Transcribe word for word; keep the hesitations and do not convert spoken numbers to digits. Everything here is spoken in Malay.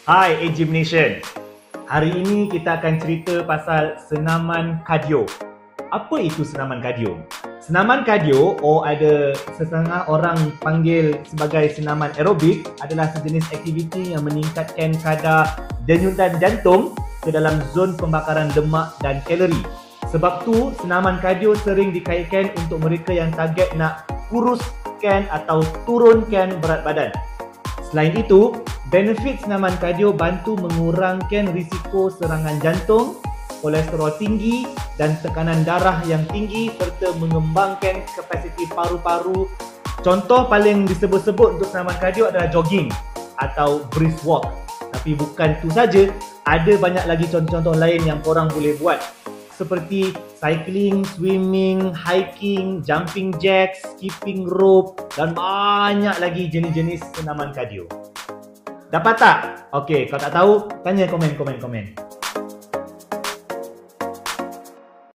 Hai A Gym Nation. Hari ini kita akan cerita pasal senaman kardio. Apa itu senaman kardio? Senaman kardio, oh ada setengah orang panggil sebagai senaman aerobik, adalah sejenis aktiviti yang meningkatkan kadar denyutan jantung ke dalam zon pembakaran lemak dan kalori. Sebab tu senaman kardio sering dikaitkan untuk mereka yang target nak kuruskan atau turunkan berat badan. Selain itu, benefit senaman kardio bantu mengurangkan risiko serangan jantung, kolesterol tinggi dan tekanan darah yang tinggi serta mengembangkan kapasiti paru-paru. Contoh paling disebut-sebut untuk senaman kardio adalah jogging atau brisk walk. Tapi bukan tu saja, ada banyak lagi contoh-contoh lain yang korang boleh buat, seperti cycling, swimming, hiking, jumping jacks, skipping rope dan banyak lagi jenis-jenis senaman kardio. Dapat tak? Okey, kalau tak tahu, tanya komen-komen-komen.